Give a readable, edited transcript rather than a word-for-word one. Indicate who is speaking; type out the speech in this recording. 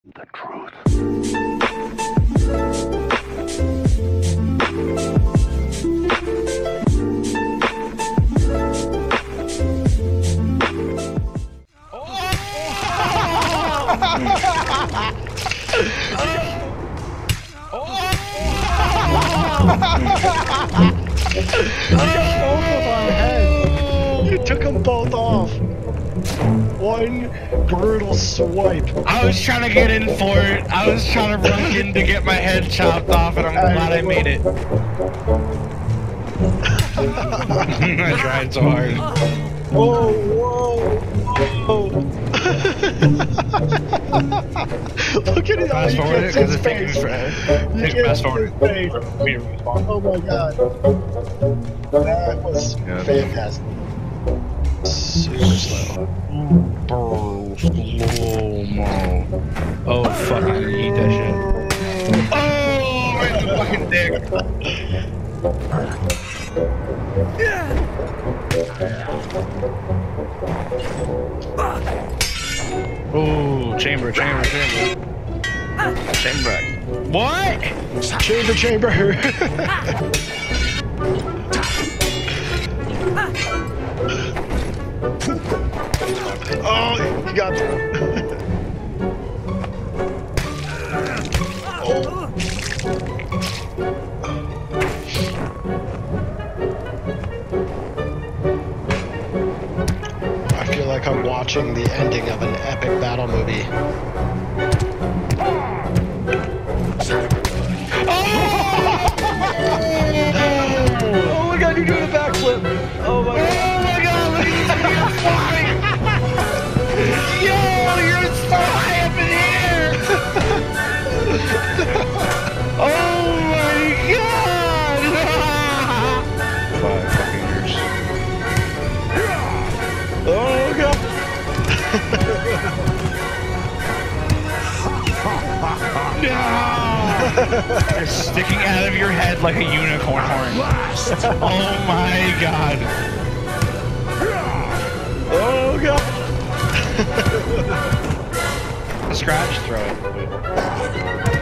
Speaker 1: The truth.
Speaker 2: You took them both off. One brutal swipe.
Speaker 3: I was trying to get in for it. I was trying to run in to get my head chopped off, and I'm glad I made it. I tried so hard.
Speaker 2: Whoa, whoa, whoa. Look at it.
Speaker 3: Fast forward it, because it
Speaker 2: face.
Speaker 3: fast forward.
Speaker 2: Oh my god. That was fantastic. Super slow.
Speaker 3: Bro, slow-mo. Oh, fuck, I'm gonna eat that shit. Oh, right in the fucking dick. Oh, chamber. Chamber. What?
Speaker 2: Chamber. Oh, you got it. Oh. I feel like I'm watching the ending of an epic battle movie. Oh my god, you're doing a backflip! Oh my god!
Speaker 3: Oh my god, look at you flying! Yo, you're so high up in here! Oh my god! 5 fucking years.
Speaker 2: Oh god!
Speaker 3: No! You're sticking out of your head like a unicorn horn. Oh my god.
Speaker 2: Oh god!
Speaker 3: Scratch, throw it.